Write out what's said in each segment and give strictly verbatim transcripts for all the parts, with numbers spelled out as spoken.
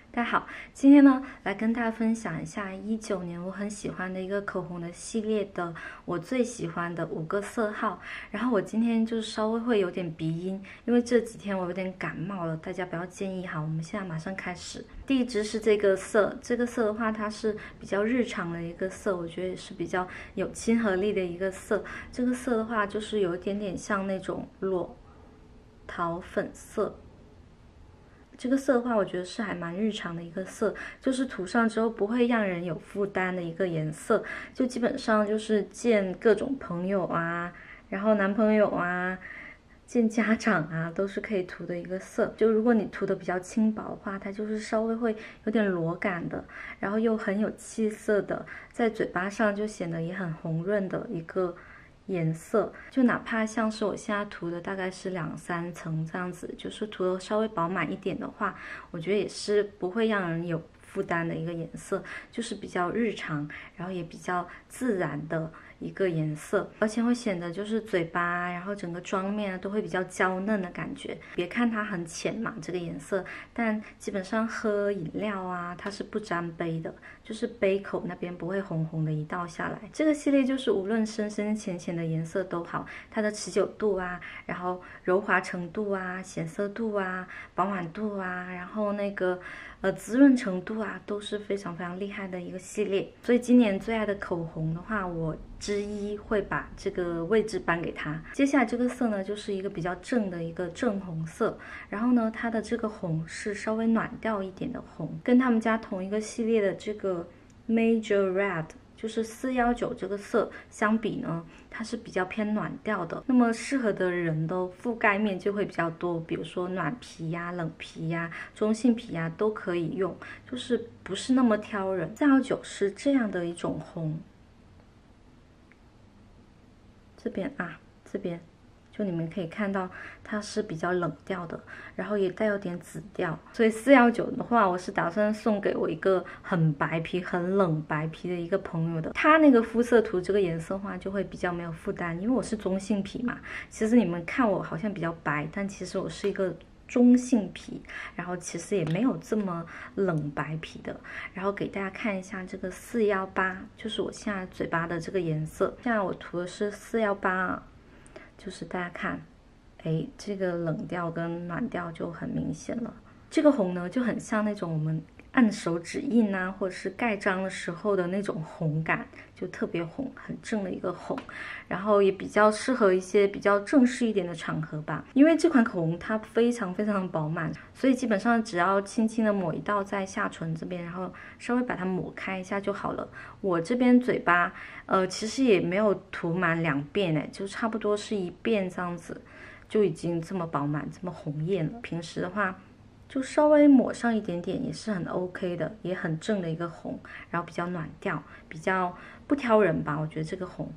大家好，今天呢来跟大家分享一下一九年我很喜欢的一个口红的系列的我最喜欢的五个色号。然后我今天就是稍微会有点鼻音，因为这几天我有点感冒了，大家不要介意哈。我们现在马上开始。第一支是这个色，这个色的话它是比较日常的一个色，我觉得也是比较有亲和力的一个色。这个色的话就是有一点点像那种裸桃粉色。这个色的话，我觉得是还蛮日常的一个色，就是涂上之后不会让人有负担的一个颜色，就基本上就是见各种朋友啊，然后男朋友啊，见家长啊，都是可以涂的一个色。就如果你涂的比较轻薄的话，它就是稍微会有点裸感的，然后又很有气色的，在嘴巴上就显得也很红润的一个颜色。就哪怕像是我现在涂的大概是两三层这样子，就是涂的稍微饱满一点的话，我觉得也是不会让人有负担的一个颜色，就是比较日常，然后也比较自然的一个颜色，而且会显得就是嘴巴，然后整个妆面都会比较娇嫩的感觉。别看它很浅嘛，这个颜色，但基本上喝饮料啊，它是不沾杯的，就是杯口那边不会红红的一道下来。这个系列就是无论深深浅浅的颜色都好，它的持久度啊，然后柔滑程度啊，显色度啊，饱满度啊，然后那个呃滋润程度啊，都是非常非常厉害的一个系列。所以今年最爱的口红的话，我之一会把这个位置颁给它。接下来这个色呢，就是一个比较正的一个正红色，然后呢，它的这个红是稍微暖调一点的红，跟他们家同一个系列的这个 Major Red， 就是四一九这个色相比呢，它是比较偏暖调的。那么适合的人的覆盖面就会比较多，比如说暖皮呀、冷皮呀、中性皮呀都可以用，就是不是那么挑人。四一九是这样的一种红。这边啊，这边就你们可以看到它是比较冷调的，然后也带有点紫调。所以四一九的话，我是打算送给我一个很白皮、很冷白皮的一个朋友的。他那个肤色涂这个颜色的话，就会比较没有负担，因为我是中性皮嘛。其实你们看我好像比较白，但其实我是一个中性皮，然后其实也没有这么冷白皮的。然后给大家看一下这个四一八，就是我现在嘴巴的这个颜色。现在我涂的是四一八啊，就是大家看，哎，这个冷调跟暖调就很明显了。这个红呢，就很像那种我们按手指印啊，或者是盖章的时候的那种红感，就特别红，很正的一个红，然后也比较适合一些比较正式一点的场合吧。因为这款口红它非常非常的饱满，所以基本上只要轻轻的抹一道在下唇这边，然后稍微把它抹开一下就好了。我这边嘴巴，呃，其实也没有涂满两遍哎，就差不多是一遍这样子，就已经这么饱满，这么红艳了。平时的话，就稍微抹上一点点也是很 OK 的，也很正的一个红，然后比较暖调，比较不挑人吧，我觉得这个红。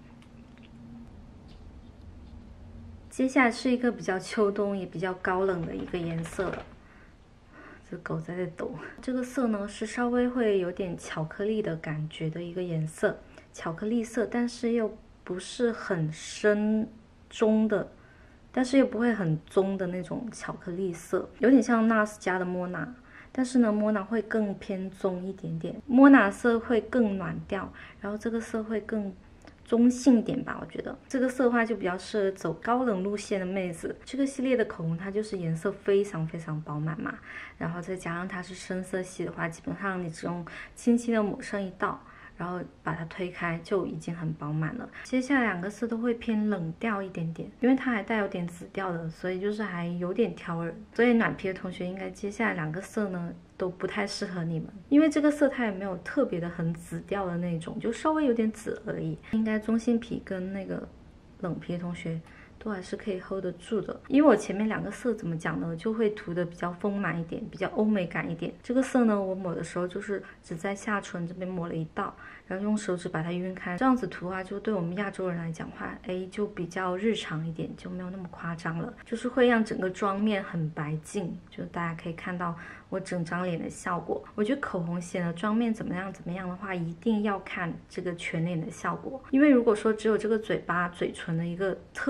接下来是一个比较秋冬也比较高冷的一个颜色了，这狗在这抖。这个色呢是稍微会有点巧克力的感觉的一个颜色，巧克力色，但是又不是很深中的。但是又不会很棕的那种巧克力色，有点像 N A R S 家的莫娜，但是呢，莫娜会更偏棕一点点，莫娜色会更暖调，然后这个色会更中性一点吧，我觉得这个色的话就比较适合走高冷路线的妹子。这个系列的口红它就是颜色非常非常饱满嘛，然后再加上它是深色系的话，基本上你只用轻轻的抹上一道，然后把它推开就已经很饱满了。接下来两个色都会偏冷调一点点，因为它还带有点紫调的，所以就是还有点挑人。所以暖皮的同学应该接下来两个色呢都不太适合你们，因为这个色它也没有特别的很紫调的那种，就稍微有点紫而已。应该中性皮跟那个冷皮的同学都还是可以 hold 得住的。因为我前面两个色怎么讲呢，就会涂的比较丰满一点，比较欧美感一点。这个色呢，我抹的时候就是只在下唇这边抹了一道，然后用手指把它晕开，这样子涂啊，就对我们亚洲人来讲话，哎，就比较日常一点，就没有那么夸张了，就是会让整个妆面很白净，就大家可以看到我整张脸的效果。我觉得口红显得妆面怎么样怎么样的话，一定要看这个全脸的效果，因为如果说只有这个嘴巴、嘴唇的一个特写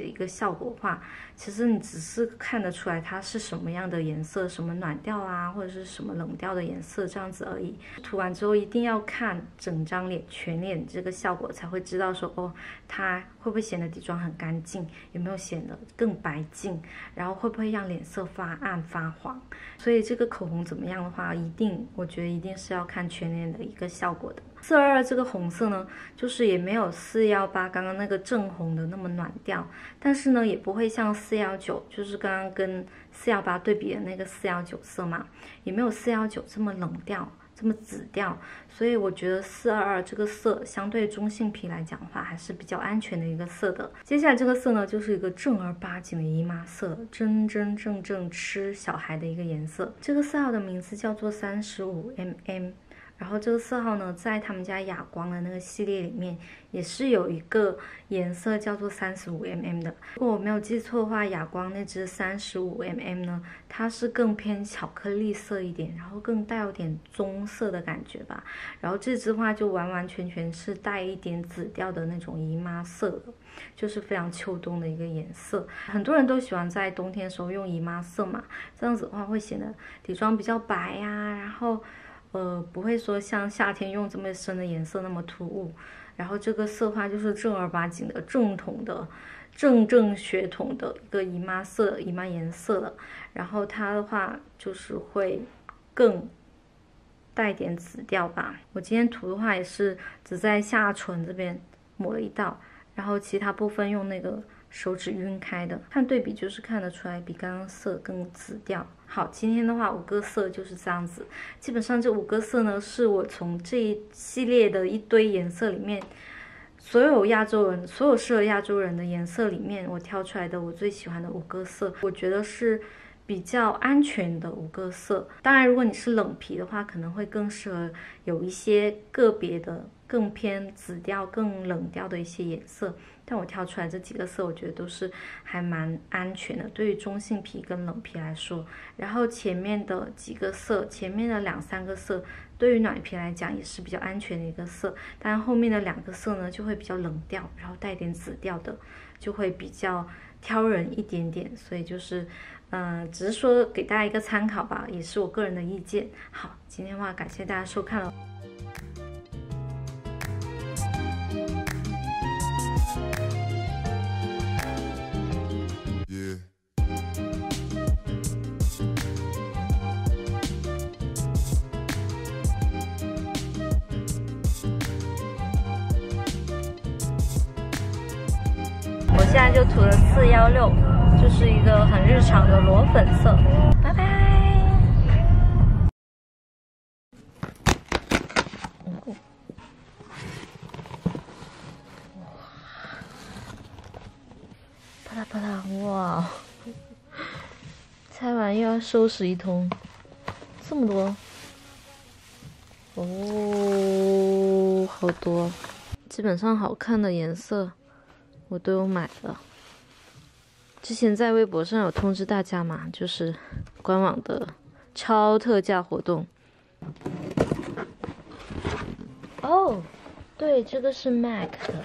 一个效果的话，其实你只是看得出来它是什么样的颜色，什么暖调啊，或者是什么冷调的颜色这样子而已。涂完之后一定要看整张脸全脸这个效果，才会知道说哦，它会不会显得底妆很干净，有没有显得更白净，然后会不会让脸色发暗发黄。所以这个口红怎么样的话，一定我觉得一定是要看全脸的一个效果的。四二二这个红色呢，就是也没有四一八刚刚那个正红的那么暖调，但是呢也不会像四一九，就是刚刚跟四一八对比的那个四一九色嘛，也没有四一九这么冷调，这么紫调。所以我觉得四二二这个色相对中性皮来讲的话，还是比较安全的一个色的。接下来这个色呢，就是一个正儿八经的姨妈色，真真正正吃小孩的一个颜色。这个色号的名字叫做三十五 M M。然后这个色号呢，在他们家哑光的那个系列里面，也是有一个颜色叫做三十五 M M 的。如果我没有记错的话，哑光那支三十五 M M 呢，它是更偏巧克力色一点，然后更带有点棕色的感觉吧。然后这支的话就完完全全是带一点紫调的那种姨妈色的，就是非常秋冬的一个颜色。很多人都喜欢在冬天的时候用姨妈色嘛，这样子的话会显得底妆比较白呀、啊，然后。呃，不会说像夏天用这么深的颜色那么突兀，然后这个色话就是正儿八经的正统的、正正血统的一个姨妈色、姨妈颜色了。然后它的话就是会更带点紫调吧。我今天涂的话也是只在下唇这边抹了一道，然后其他部分用那个手指晕开的，看对比就是看得出来比刚刚色更紫调。好，今天的话五个色就是这样子，基本上这五个色呢是我从这一系列的一堆颜色里面，所有亚洲人所有适合亚洲人的颜色里面，我挑出来的我最喜欢的五个色，我觉得是比较安全的五个色。当然如果你是冷皮的话，可能会更适合有一些个别的更偏紫调更冷调的一些颜色，但我挑出来这几个色我觉得都是还蛮安全的，对于中性皮跟冷皮来说。然后前面的几个色，前面的两三个色对于暖皮来讲也是比较安全的一个色，但后面的两个色呢就会比较冷调，然后带点紫调的，就会比较挑人一点点。所以就是嗯、呃，只是说给大家一个参考吧，也是我个人的意见。好，今天的话感谢大家收看了。我现在就涂了四一六，就是一个很日常的裸粉色。拜拜。啪啦啪啦，哇！拆完又要收拾一通，这么多。哦，好多。基本上好看的颜色我都有买了。之前在微博上有通知大家嘛，就是官网的超特价活动。哦，对，这个是 M A C 的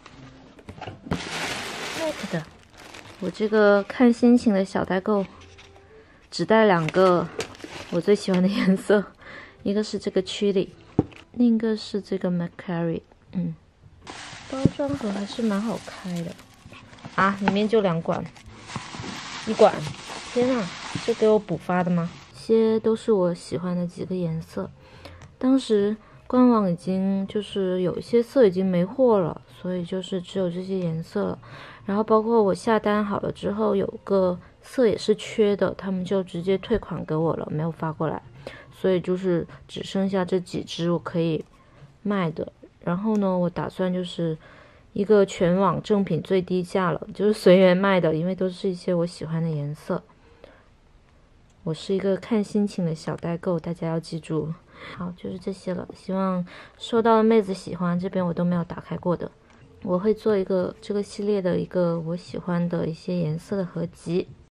，M A C 的。我这个看心情的小代购，只带两个我最喜欢的颜色，一个是这个 Chili， 另一个是这个 Macari。嗯。包装盒还是蛮好开的啊，里面就两管，一管，天啊，这给我补发的吗？这些都是我喜欢的几个颜色，当时官网已经就是有一些色已经没货了，所以就是只有这些颜色了。然后包括我下单好了之后，有个色也是缺的，他们就直接退款给我了，没有发过来，所以就是只剩下这几支我可以卖的。然后呢，我打算就是一个全网正品最低价了，就是随缘卖的，因为都是一些我喜欢的颜色。我是一个看心情的小代购，大家要记住。好，就是这些了，希望收到的妹子喜欢，这边我都没有打开过的。我会做一个这个系列的一个我喜欢的一些颜色的合集。